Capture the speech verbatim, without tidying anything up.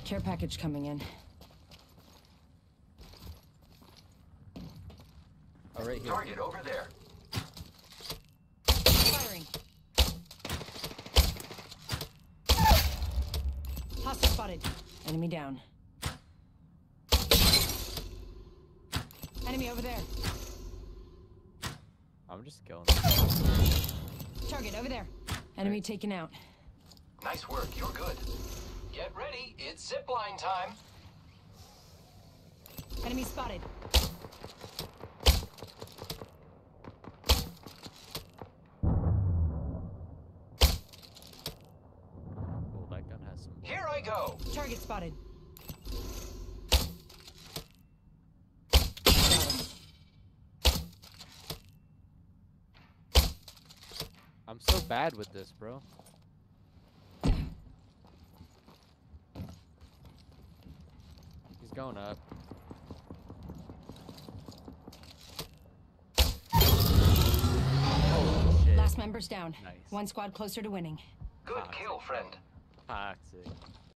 Care package coming in. Oh, right here. Target over there. Firing. Hostile spotted. Enemy down. Enemy over there. I'm just killing. Target over there. Enemy taken out. Nice work, you're good. Get ready, it's zipline time. Enemy spotted. Cool, that gun has some. Here I go. Target spotted. I'm so bad with this, bro. He's going up. Holy shit. Last member's down. Nice. One squad closer to winning. Good kill, friend. Toxic.